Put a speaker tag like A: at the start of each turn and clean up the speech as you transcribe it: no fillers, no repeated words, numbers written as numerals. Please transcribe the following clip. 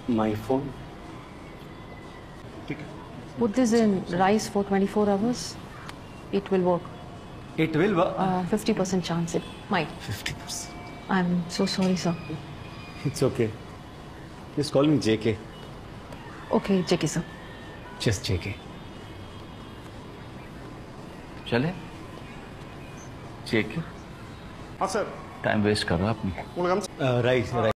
A: My phone. ठीक है.
B: Put this in rice for 24 hours. It will work.
A: It will work.
B: 50% chance it might.
A: 50%.
B: I'm so sorry, sir.
A: It's okay. Just call me JK.
B: Okay, JK, sir.
A: Just JK.
C: चले check
D: हाँ sir.
C: Time waste कर रहा अपनी
A: Rice.